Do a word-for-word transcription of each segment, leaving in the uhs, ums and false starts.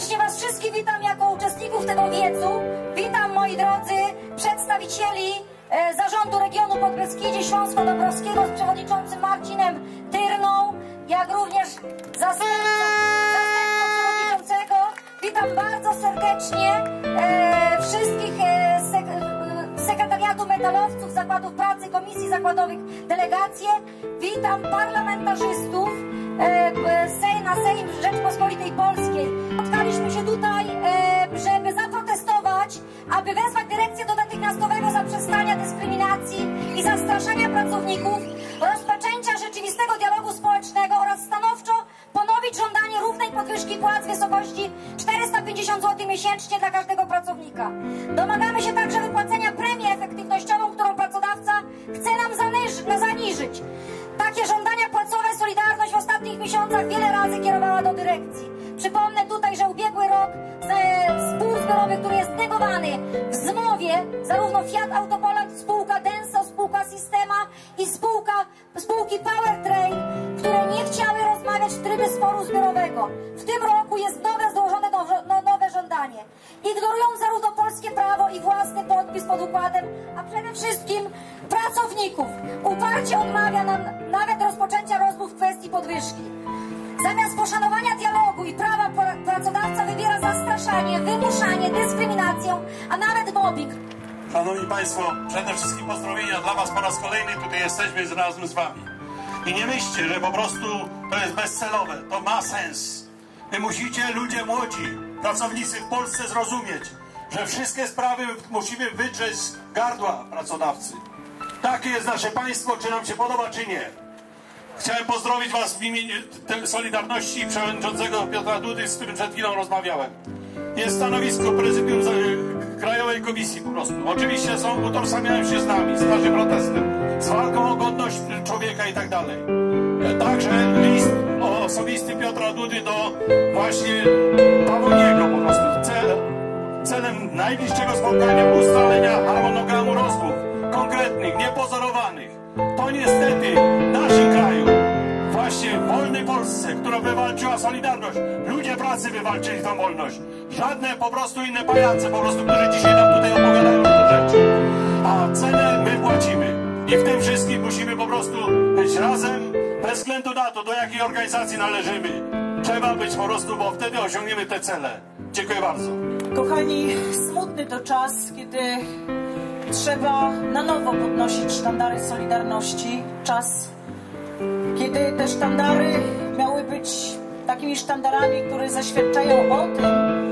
Serdecznie Was wszystkich witam jako uczestników tego wiecu. Witam, moi drodzy, przedstawicieli e, Zarządu Regionu Podbeskidzie Śląsko-Dąbrowskiego z przewodniczącym Marcinem Tyrną, jak również zastępcą, zastępcą przewodniczącego. Witam bardzo serdecznie e, wszystkich e, sek sekretariatu metalowców, zakładów pracy, komisji zakładowych, delegacje. Witam parlamentarzystów Sejm na Sejm Rzeczpospolitej Polskiej. Spotkaliśmy się tutaj, żeby zaprotestować, aby wezwać dyrekcję do natychmiastowego zaprzestania dyskryminacji i zastraszania pracowników, rozpoczęcia rzeczywistego dialogu społecznego oraz stanowczo ponowić żądanie równej podwyżki płac w wysokości czterysta pięćdziesiąt złotych miesięcznie dla każdego pracownika. Domagamy się także wypłacenia premii efektywnościową, którą pracodawca chce nam zaniżyć. Takie żądania płacowe Solidarność w ostatnich miesiącach wiele razy kierowała do dyrekcji. Przypomnę tutaj, że ubiegły rok spół zbiorowy, który jest negowany w zmowie, zarówno Fiat Autopoland, spółka Denso, spółka Sistema i spółka, spółki Powertrain, które nie chciały rozmawiać w trybie sporu zbiorowego. W tym roku jest nowe złożone do, no, nowe żądanie. Ignorując zarówno polskie prawo i własny podpis pod układem, a przede wszystkim pracowników, uparcie odmawia nam nawet rozpoczęcia rozmów w kwestii podwyżki. Zamiast poszanowania dialogu i prawa pracodawca wybiera zastraszanie, wymuszanie, dyskryminację, a nawet mobbing. Szanowni Państwo, przede wszystkim pozdrowienia dla Was po raz kolejny. Tutaj jesteśmy razem z Wami. I nie myślcie, że po prostu to jest bezcelowe. To ma sens. Wy musicie, ludzie młodzi, pracownicy w Polsce, zrozumieć, że wszystkie sprawy musimy wydrzeć z gardła pracodawcy. Takie jest nasze państwo, czy nam się podoba, czy nie. Chciałem pozdrowić Was w imieniu Solidarności i przewodniczącego Piotra Dudy, z którym przed chwilą rozmawiałem. Jest stanowisko prezydium Krajowej Komisji po prostu. Oczywiście są, utożsamiają się z nami, z naszym protestem, z walką o godność człowieka i tak dalej. Także list osobisty Piotra Dudy do właśnie Pawoniego po prostu. Cel, celem najbliższego spotkania ustalenia harmonogramu rozmów konkretnych, niepozorowanych. To niestety w naszym kraju, właśnie w wolnej Polsce, która wywalczyła Solidarność, ludzie pracy wywalczyli tą wolność. Żadne po prostu inne pajace, po prostu, którzy dzisiaj nam tutaj opowiadają te rzeczy. A cenę my płacimy. I w tym wszystkim musimy po prostu być razem, bez względu na to, do jakiej organizacji należymy. Trzeba być po prostu, bo wtedy osiągniemy te cele. Dziękuję bardzo. Kochani, smutny to czas, kiedy trzeba na nowo podnosić sztandary Solidarności. Czas, kiedy te sztandary miały być takimi sztandarami, które zaświadczają o tym,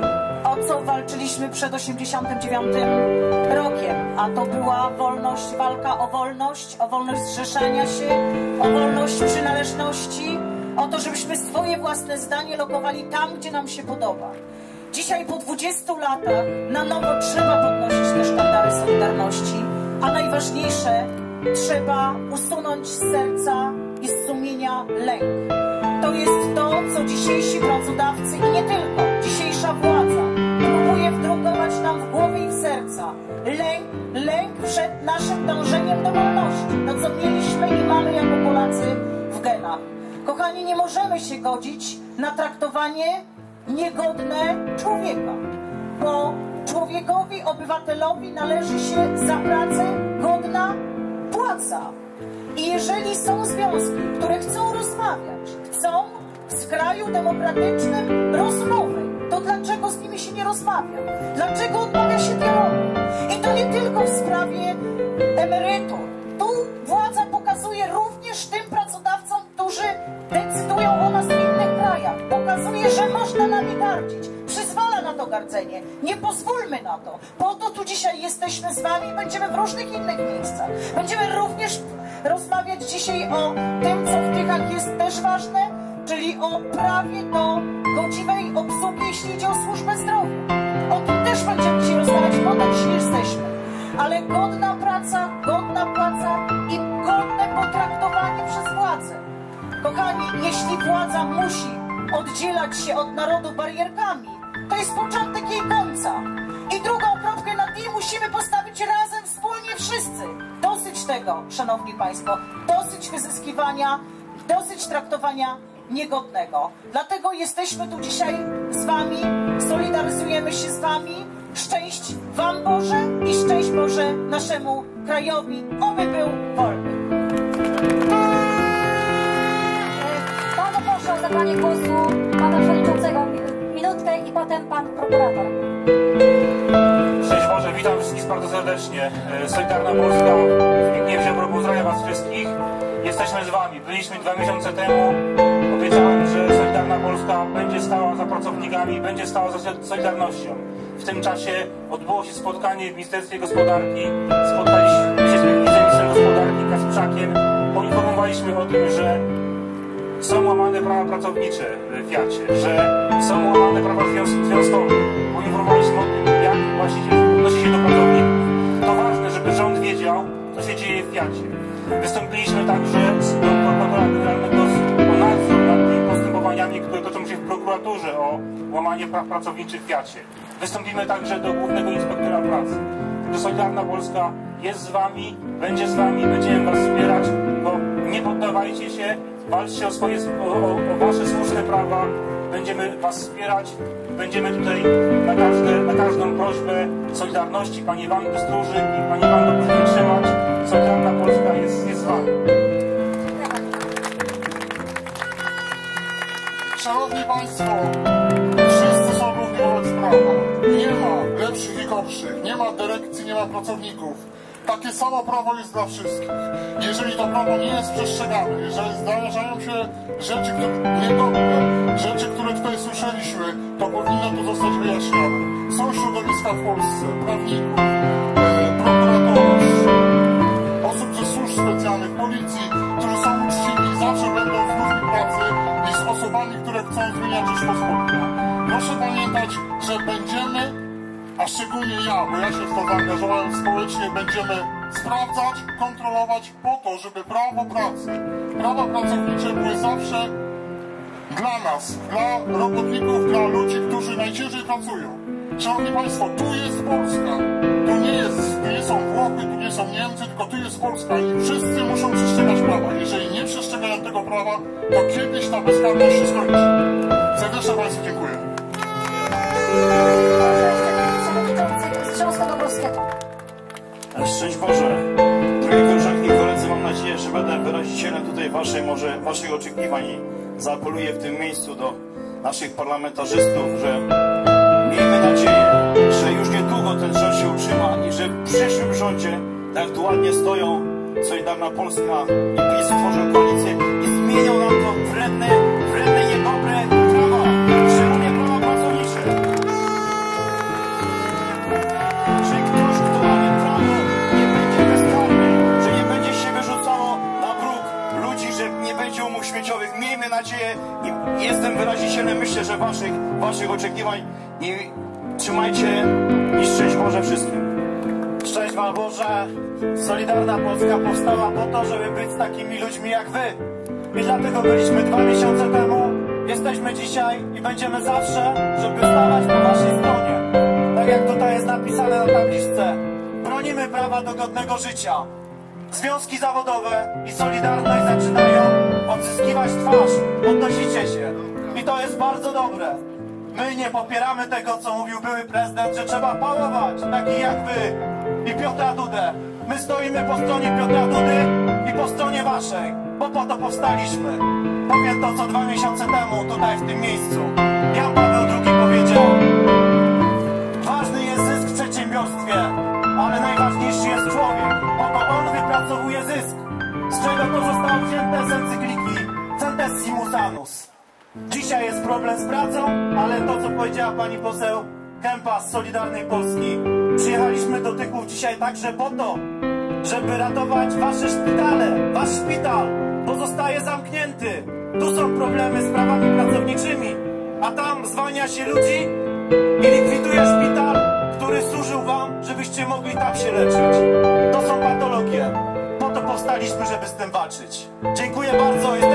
o co walczyliśmy przed osiemdziesiątym dziewiątym rokiem. A to była wolność, walka o wolność, o wolność zrzeszania się, o wolność przynależności, o to, żebyśmy swoje własne zdanie lokowali tam, gdzie nam się podoba. Dzisiaj po dwudziestu latach na nowo trzeba podnosić te sztandary Solidarności, a najważniejsze, trzeba usunąć z serca i z sumienia lęk. To jest to, co dzisiejsi pracodawcy i nie tylko, dzisiejsza władza próbuje wdrukować nam w głowy i w serca. Lęk, lęk przed naszym dążeniem do wolności, to co mieliśmy i mamy jako Polacy w genach. Kochani, nie możemy się godzić na traktowanie niegodne człowieka, bo człowiekowi, obywatelowi należy się za pracę godna płaca. I jeżeli są związki, które chcą rozmawiać, chcą w kraju demokratycznym rozmowy, to dlaczego z nimi się nie rozmawia? Dlaczego odmawia się dialogu? I to nie tylko w sprawie emerytur. Tu władza pokazuje również tym pracodawcom, którzy decydują o nas w innych krajach. Pokazuje, że można nami gardzić. Przyzwala na to gardzenie. Nie pozwólmy na to. Po to tu dzisiaj jesteśmy z Wami i będziemy w różnych innych miejscach. Będziemy również rozmawiać dzisiaj o tym, co w Tychach jest też ważne, czyli o prawie do godziwej obsługi, jeśli idzie o służbę zdrowia. O tym też będziemy dzisiaj rozmawiać, bo tak dzisiaj jesteśmy. Ale godna praca, godna płaca i godne potraktowanie przez władzę. Kochani, jeśli władza musi oddzielać się od narodu barierkami, to jest początek jej końca. I drugą kropkę nad i musimy postawić razem, wspólnie wszyscy. Dosyć tego, szanowni państwo, dosyć wyzyskiwania, dosyć traktowania niegodnego. Dlatego jesteśmy tu dzisiaj z wami, solidaryzujemy się z wami. Szczęść wam Boże i szczęść Boże naszemu krajowi, oby był wolny. Bardzo proszę o zabranie głosu pana przewodniczącego minutkę i potem pan prokurator. Szczęść Boże, witam wszystkich bardzo serdecznie. Solidarna Polska, Zbigniew Ziobro, pozdrawiam was wszystkich. Jesteśmy z wami. Byliśmy dwa miesiące temu. Obiecałem, że Solidarna Polska będzie stała za pracownikami, będzie stała za Solidarnością. W tym czasie odbyło się spotkanie w Ministerstwie Gospodarki. Spotkaliśmy się z wiceministrem gospodarki Kasprzakiem. Poinformowaliśmy o tym, że są łamane prawa pracownicze w Fiacie, że są łamane prawa związkowe. Poinformowaliśmy o tym, jak właściciel odnosi się do pracowników. To ważne, żeby rząd wiedział, co się dzieje w Fiacie. Wystąpiliśmy także do prokuratora generalnego o nadzór nad tymi postępowaniami, które toczą się w prokuraturze o łamanie praw pracowniczych w Fiacie. Wystąpimy także do głównego inspektora pracy. Także Solidarna Polska jest z wami, będzie z wami, będziemy was wspierać, bo nie poddawajcie się, walczcie o swoje, o, o, o wasze słuszne prawa, będziemy was wspierać, będziemy tutaj na, każde, na każdą prośbę Solidarności, Pani Wandy Stróżyk i Pani Wando, proszę wytrzymać. Solidarna Polska jest, jest z wami. Szanowni Państwo, wszyscy są równi wobec prawa. Nie ma lepszych i gorszych, nie ma dyrekcji, nie ma pracowników. Takie samo prawo jest dla wszystkich. Jeżeli to prawo nie jest przestrzegane, jeżeli zdarzają się rzeczy, które niegodne, rzeczy, które tutaj słyszeliśmy, to powinno to zostać wyjaśnione. Są środowiska w Polsce, prawników, e, prokuratorów, osób ze służb specjalnych, policji, którzy są uczciwi i zawsze będą w różnej pracy niż z osobami, które chcą zmieniać Rzeczpospolitą. Proszę pamiętać, że będziemy, a szczególnie ja, bo ja się w to zaangażowałem społecznie, będziemy sprawdzać, kontrolować po to, żeby prawo pracy, prawa pracownicze były zawsze dla nas, dla robotników, dla ludzi, którzy najciężej pracują. Szanowni Państwo, tu jest Polska, tu nie, jest, tu nie są Włochy, tu nie są Niemcy, tylko tu jest Polska i wszyscy muszą przestrzegać prawa. Jeżeli nie przestrzegają tego prawa, to kiedyś ta bezkarność się skończy. Serdecznie Państwu dziękuję. Szczęść Boże, drogie koleżanki i koledzy, mam nadzieję, że będę wyrazicielem tutaj waszej, może waszych oczekiwań i zaapeluję w tym miejscu do naszych parlamentarzystów, że miejmy nadzieję, że już niedługo ten rząd się utrzyma i że w przyszłym rządzie, tak jak tu ładnie stoją Solidarna Polska i PiS stworzą koalicję i zmienią nam to wredne, wredne, niedobre prawa, szczególnie prawa pracownicze. Że ktoś, kto łamie prawo, nie będzie bezkarny, że nie będzie się wyrzucało na bruk ludzi, że nie będzie umów śmieciowych. Miejmy nadzieję i jestem wyrazicielem, myślę, że waszych, waszych oczekiwań i trzymajcie i szczęść Boże wszystkim. Szczęść Wam Boże, Solidarna Polska powstała po to, żeby być z takimi ludźmi jak wy. I dlatego byliśmy dwa miesiące temu, jesteśmy dzisiaj i będziemy zawsze, żeby stawać po waszej stronie. Tak jak tutaj jest napisane na tabliczce, bronimy prawa do godnego życia. Związki zawodowe i Solidarność zaczynają odzyskiwać twarz, podnosicie się. I to jest bardzo dobre. My nie popieramy tego, co mówił były prezydent, że trzeba pałować takich jak wy i Piotra Dudę. My stoimy po stronie Piotra Dudy i po stronie waszej, bo po to powstaliśmy. Powiem to, co dwa miesiące temu tutaj w tym miejscu Jan Paweł drugi powiedział: ważny jest zysk w przedsiębiorstwie, ale najważniejszy jest człowiek, bo to on wypracowuje zysk. Z czego to zostało wzięte z encykliki Centesimus Annus. Dzisiaj jest problem z pracą, ale to, co powiedziała pani poseł Kępa z Solidarnej Polski, przyjechaliśmy do Tychów dzisiaj także po to, żeby ratować wasze szpitale, wasz szpital, bo zostaje zamknięty. Tu są problemy z prawami pracowniczymi, a tam zwalnia się ludzi i likwiduje szpital, który służył wam, żebyście mogli tam się leczyć. To są patologie. Po to powstaliśmy, żeby z tym walczyć. Dziękuję bardzo.